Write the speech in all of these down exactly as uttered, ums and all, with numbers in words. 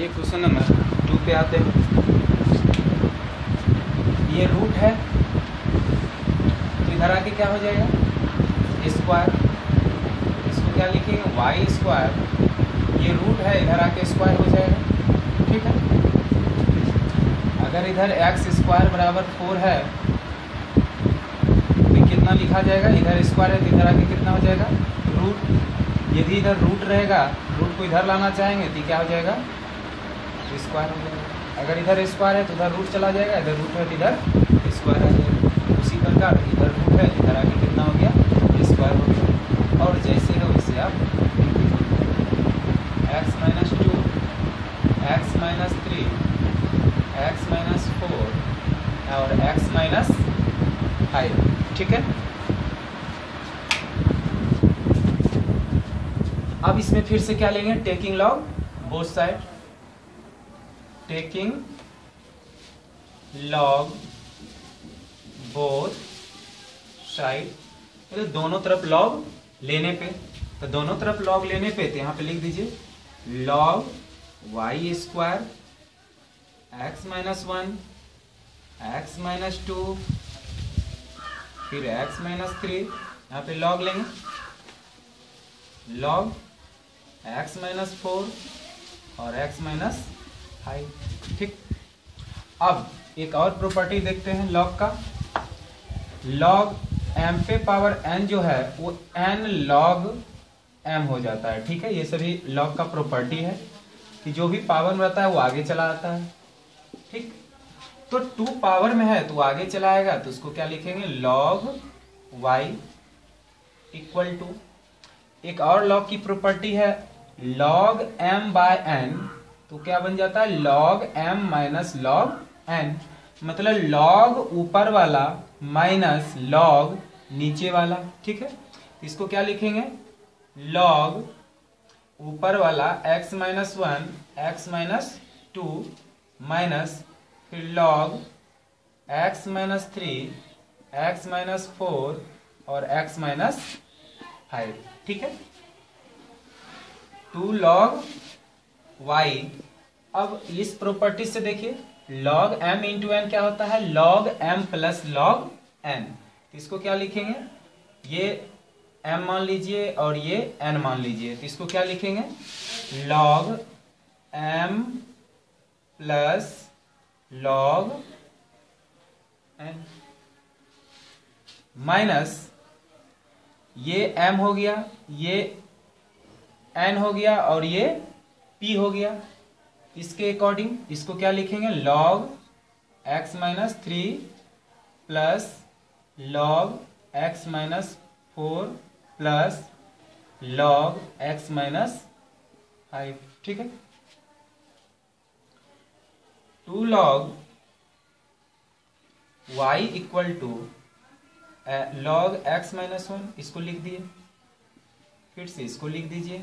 चलिए question number two पे आते हैं। ये रूट है तो इधर आके क्या हो जाएगा स्क्वायर, इसको क्या लिखेंगे वाई स्क्वायर। ये रूट है इधर आके स्क्वायर हो जाएगा, ठीक है। अगर इधर एक्स स्क्वायर बराबर फोर है तो कितना लिखा जाएगा, इधर स्क्वायर है तो इधर आके कितना हो जाएगा रूट। यदि इधर रूट रहेगा, रूट को इधर लाना चाहेंगे तो क्या हो जाएगा स्क्वायर हो जाएगा। अगर इधर स्क्वायर है तो उधर रूट चला जाएगा, इधर रूट है तो इधर स्क्वायर आ जाएगा। उसी प्रकार इधर रूट है इधर आके कितना हो गया स्क्वायर हो गया। और जैसे है वैसे आप X minus two, X minus three, X minus four और एक्स माइनस फाइव, ठीक है। अब इसमें फिर से क्या लेंगे, taking log both side, taking log both side, तो दोनों तरफ लॉग लेने पे, तो दोनों तरफ लॉग लेने पे तो यहाँ पे लिख दीजिए log Y square X minus one, X minus two, फिर एक्स माइनस थ्री, यहाँ पे लॉग लेंगे लॉग एक्स माइनस फोर और एक्स माइनस फाइव, ठीक। अब एक और प्रॉपर्टी देखते हैं लॉग का। लॉग एम पे पावर एन जो है वो एन लॉग एम हो जाता है, ठीक है। ये सभी लॉग का प्रॉपर्टी है कि जो भी पावर में रहता है वो आगे चला आता है, ठीक। तो टू पावर में है तो आगे चलाएगा, तो उसको क्या लिखेंगे लॉग वाई इक्वल टू, एक और लॉग की प्रॉपर्टी है लॉग एम बाय एन, तो क्या बन जाता है log M minus log N, मतलब लॉग ऊपर वाला माइनस लॉग नीचे वाला, ठीक है। इसको क्या लिखेंगे लॉग ऊपर वाला x minus one, X minus two minus फिर log x minus three, X minus four और x माइनस फाइव, ठीक है। Two log y। अब इस प्रॉपर्टी से देखिए लॉग m इंटू एन क्या होता है log m plus log n, इसको क्या लिखेंगे ये m मान लीजिए और ये n मान लीजिए, तो इसको क्या लिखेंगे log m plus log n minus ये m हो गया, ये n हो गया और ये p हो गया। इसके अकॉर्डिंग इसको क्या लिखेंगे log x minus three plus log x minus four plus log x minus five, ठीक है। Two log y equal to log x minus one, इसको लिख दिए, फिर से इसको लिख दीजिए।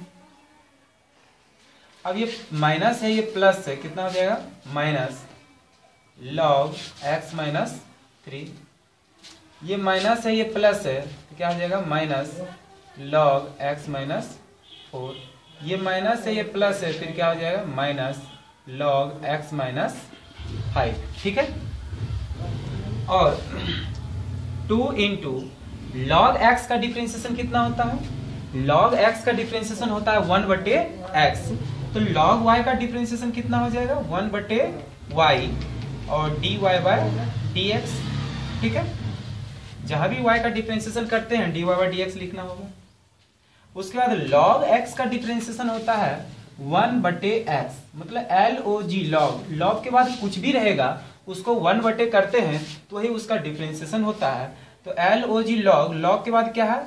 अब ये माइनस है ये प्लस है, कितना हो जाएगा minus log x minus three, ये माइनस है ये प्लस है तो क्या हो जाएगा minus log x minus four, ये माइनस है ये प्लस है फिर क्या हो जाएगा minus log x minus five, ठीक है। और टू इंटू लॉग x का डिफरेंशिएशन कितना होता है लॉग x का डिफरेंशिएशन होता है वन बटे एक्स, तो log y का डिफरेंशिएशन कितना हो जाएगा वन बटे y और dy बाय dx, ठीक है। जहां भी y का डिफरेंशिएशन करते हैं dy बाय dx लिखना होगा। उसके बाद log x का डिफरेंशिएशन होता है वन बटे x, मतलब log log log के बाद कुछ भी रहेगा उसको वन बटे करते हैं तो वही उसका डिफरेंशिएशन होता है। तो log log log के बाद क्या है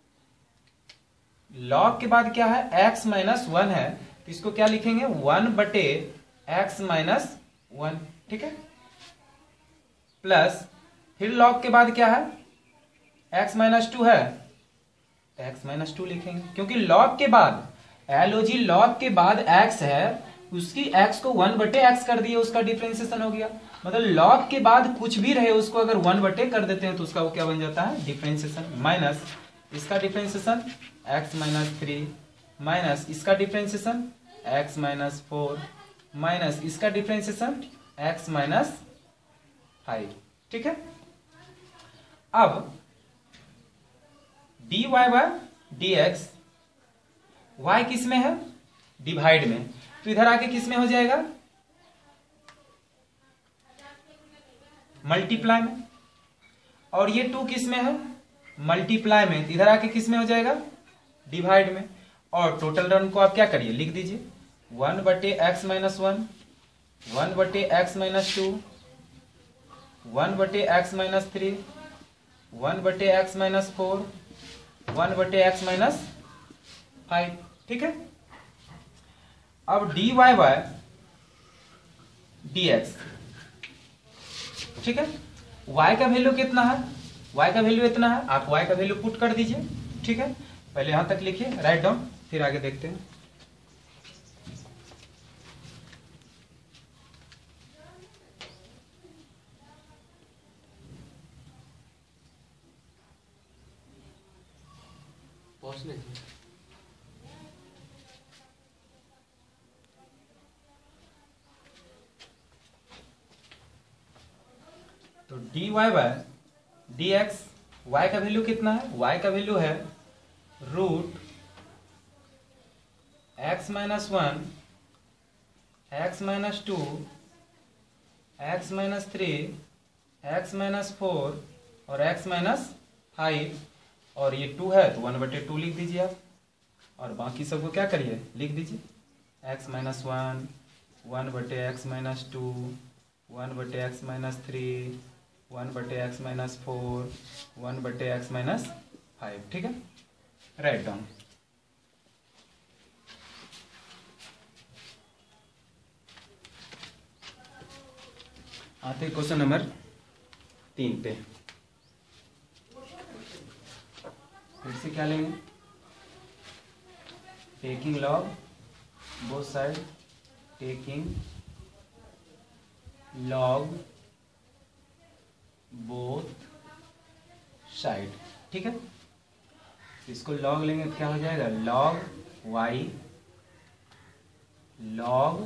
log के बाद क्या है x माइनस वन है, तो इसको क्या लिखेंगे वन बटे x माइनस वन, ठीक है। प्लस फिर log के बाद क्या है x माइनस टू है, x माइनस टू लिखेंगे क्योंकि log के बाद log log के बाद x है, उसकी x को वन बटे x कर दिए, उसका डिफरेंशिएशन हो गया। मतलब log के बाद कुछ भी रहे उसको अगर वन बटे कर देते हैं तो उसका वो क्या बन जाता है डिफरेंशिएशन, माइनस इसका differentiation x minus three minus इसका differentiation x minus four minus इसका डिफरेंशिएशन x माइनस फाइव। ठीक है, अब D Y by D X, Y किस में है? डिवाइड में, तो इधर आके किस में हो जाएगा? मल्टीप्लाई में। और ये टू किस में है? मल्टीप्लाई में, इधर आके किस में हो जाएगा? डिवाइड में। और टोटल रन को आप क्या करिए, लिख दीजिए वन बटे एक्स माइनस वन, वन बटे एक्स माइनस टू, वन बटे एक्स माइनस थ्री, वन बटे एक्स माइनस फोर, वन बटे एक्स माइनस फाइव। ठीक है, अब D Y by D X, ठीक है, y का वैल्यू कितना है? y का वैल्यू इतना है, आप y का वैल्यू पुट कर दीजिए। ठीक है, पहले यहां तक लिखिए, राइट डाउन, फिर आगे देखते हैं। तो D Y by D X, Y का वैल्यू कितना है? y का वैल्यू है root X minus one, X minus two, X minus three, X minus four और एक्स माइनस फाइव। और ये टू है तो वन बटे टू लिख दीजिए आप, और बाकी सबको क्या करिए, लिख दीजिए एक्स माइनस वन, वन बटे एक्स माइनस टू, वन बटे एक्स माइनस थ्री, वन बटे एक्स माइनस फोर, वन बटे एक्स माइनस फाइव। ठीक है, राइट डाउन। आते क्वेश्चन नंबर तीन पे, फिर से क्या लेंगे, taking log both side, taking log both side. ठीक है, इसको लॉग लेंगे तो क्या हो जाएगा, log Y log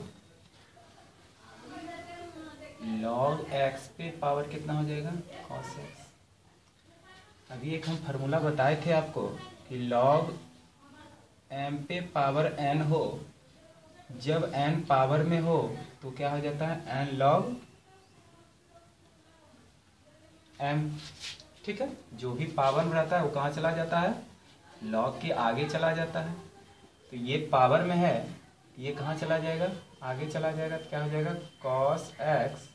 log X पे पावर कितना हो जाएगा, कॉस एक्स। अभी एक हम फार्मूला बताए थे आपको कि लॉग एम पे पावर एन हो, जब एन पावर में हो तो क्या हो जाता है, एन लॉग एम। ठीक है, जो भी पावर में रहता है वो कहाँ चला जाता है, लॉग के आगे चला जाता है। तो ये पावर में है, ये कहाँ चला जाएगा, आगे चला जाएगा, तो क्या हो जाएगा, cos X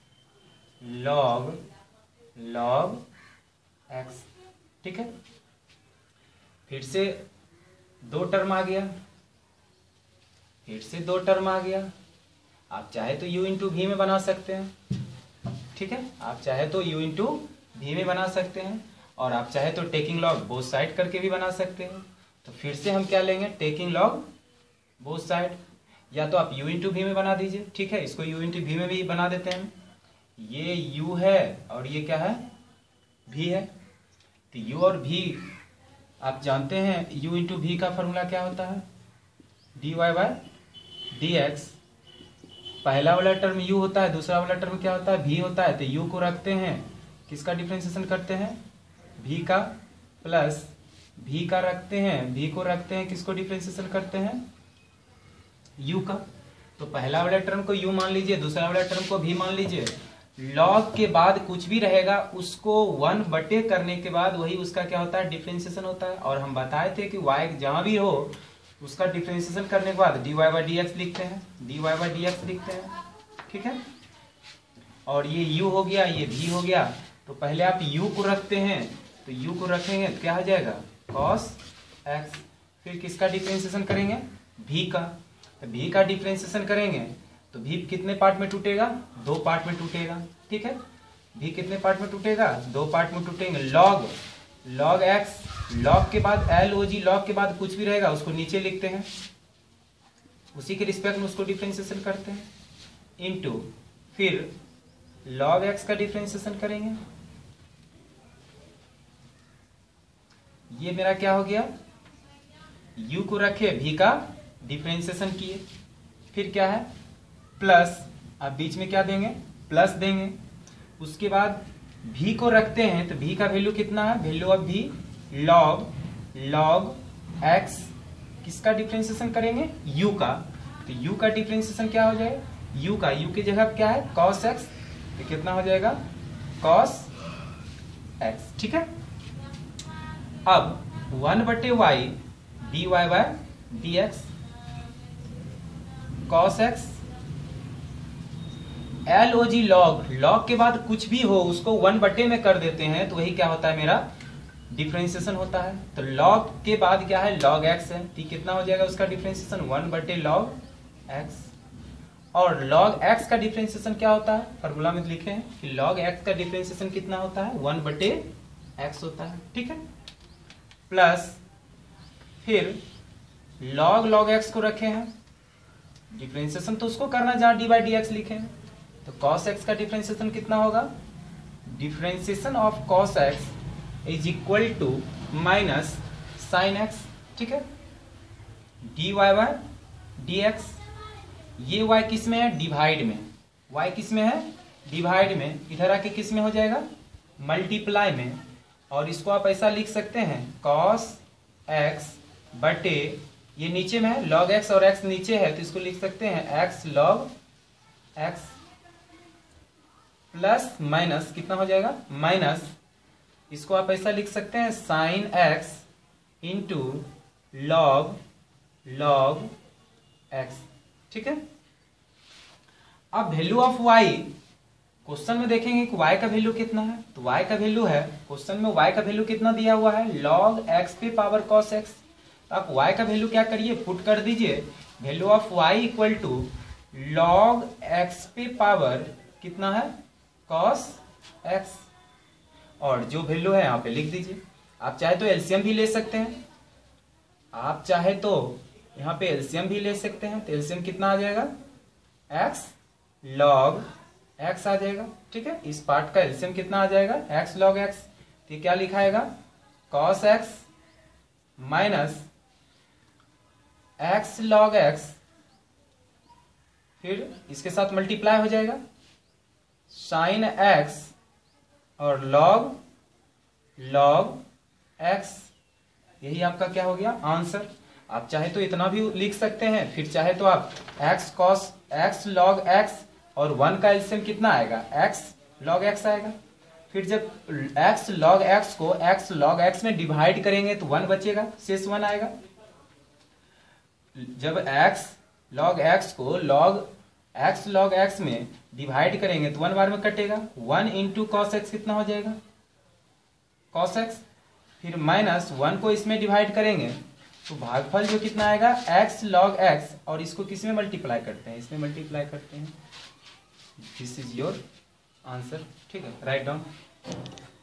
log log X. ठीक है, फिर से दो टर्म आ गया, फिर से दो टर्म आ गया। आप चाहे तो u इंटू वी में बना सकते हैं। ठीक है, आप चाहे तो u इंटू वी में बना सकते हैं, और आप चाहे तो टेकिंग लॉग बोथ साइड करके भी बना सकते हैं। तो फिर से हम क्या लेंगे, टेकिंग लॉग बोथ साइड, या तो आप u इंटू वी में बना दीजिए। ठीक है, इसको u इंटू वी में भी बना देते हैं। ये u है और ये क्या है, v है। तो u और v आप जानते हैं, u इंटू वी का फॉर्मूला क्या होता है, D Y by D X. पहला वाला टर्म u होता है, दूसरा वाला टर्म क्या होता है, v होता है। तो u को रखते हैं, किसका डिफरेंशिएशन करते हैं, v का, प्लस v का रखते हैं, v को रखते हैं, किसको डिफरेंशिएशन करते हैं, u का। तो पहला वाला टर्म को u मान लीजिए, दूसरा वाला टर्म को v मान लीजिए। लॉग के बाद कुछ भी रहेगा उसको वन बटे करने के बाद वही उसका क्या होता है, डिफरेंशिएशन होता है। और हम बताए थे कि y जहां भी हो उसका डिफरेंशिएशन करने के बाद D Y by D X लिखते हैं, D Y by D X लिखते हैं। ठीक है, और ये u हो गया, ये v हो गया। तो पहले आप u को रखते हैं, तो u को रखेंगे तो क्या हो जाएगा, cos x। फिर किसका डिफरेंशिएशन करेंगे, v का। तो v का डिफरेंशिएशन करेंगे तो v कितने पार्ट में टूटेगा, दो पार्ट में टूटेगा। ठीक है, v कितने पार्ट में टूटेगा, दो पार्ट में टूटेंगे। log log x, log के बाद log, log के बाद कुछ भी रहेगा उसको नीचे लिखते हैं, उसी के रिस्पेक्ट में उसको डिफरेंशिएशन करते हैं, इनटू फिर log x का डिफरेंशिएशन करेंगे। ये मेरा क्या हो गया, u को रखे, v का डिफरेंशिएशन किए, फिर क्या है प्लस, अब बीच में क्या देंगे, प्लस देंगे। उसके बाद भी को रखते हैं तो भी का वैल्यू कितना है, वैल्यू ऑफ भी लॉग लॉग एक्स, किसका डिफरेंशिएशन करेंगे, u का, तो u का डिफरेंशिएशन क्या हो जाएगा, u का, u की जगह क्या है cos x, तो कितना हो जाएगा cos x, ठीक है। अब वन बटे Y D Y by D X, cos x, L O G log, log के बाद कुछ भी हो उसको वन बटे में कर देते हैं तो वही क्या होता है, मेरा डिफरेंशिएशन होता है। तो लॉग के बाद क्या है, लॉग एक्स है, तो कितना हो जाएगा उसका डिफरेंशिएशन, वन बटे लॉग एक्स। और लॉग एक्स का डिफरेंशिएशन क्या होता है, फॉर्मूला में लिखे हैं कि लॉग एक्स का डिफरेंशिएशन कितना होता है, वन बटे एक्स होता है, ठीक है। प्लस फिर लॉग लॉग एक्स को रखे हैं, डिफरेंशिएशन तो उसको करना जहां डी बाई डी एक्स लिखे हैं, तो cos x का डिफरेंशिएशन कितना होगा, differentiation of cos x is equal to minus sine x, ठीक है, D Y by D X. ये y किस में है, डिवाइड में, y किस में है, डिवाइड में, इधर आके किस में हो जाएगा, मल्टीप्लाई में। और इसको आप ऐसा लिख सकते हैं cos x बटे, ये नीचे में है log x और x नीचे है तो इसको लिख सकते हैं x log x plus minus कितना हो जाएगा, माइनस, इसको आप ऐसा लिख सकते हैं sine x into log log x, ठीक है। अब वैल्यू ऑफ y, क्वेश्चन में देखेंगे कि y का वैल्यू कितना है, तो y का वैल्यू है, क्वेश्चन में y का वैल्यू कितना दिया हुआ है, log x पे पावर cos x। तो आप y का वैल्यू क्या करिए, पुट कर दीजिए, value of y equal to log x पे पावर कितना है, cos x, और जो वैल्यू है यहाँ पे लिख दीजिए। आप चाहे तो एलसीएम भी ले सकते हैं, आप चाहे तो यहाँ पे एलसीएम भी ले सकते हैं, तो एलसीएम कितना आ जाएगा, x log x आ जाएगा, ठीक है। इस पार्ट का एलसीएम कितना आ जाएगा, x log x, तो ये क्या लिखाएगा, cos x minus x log x, फिर इसके साथ मल्टीप्लाई हो जाएगा साइन x और log log x, यही आपका क्या हो गया आंसर। आप चाहे तो इतना भी लिख सकते हैं, फिर चाहे तो आप x cos x log x और वन का एलसीएम कितना आएगा, x log x आएगा। फिर जब x log x को x log x में डिवाइड करेंगे तो वन बचेगा, शेष वन आएगा। जब x log x को log x log x में डिवाइड करेंगे तो वन बार में कटेगा, वन इंटू कॉस एक्स कितना हो जाएगा, cos x, फिर माइनस वन को इसमें डिवाइड करेंगे तो भागफल जो कितना आएगा, x log x, और इसको किस में मल्टीप्लाई करते हैं, इसमें मल्टीप्लाई करते हैं। दिस इज योर आंसर, ठीक है, राइट डाउन।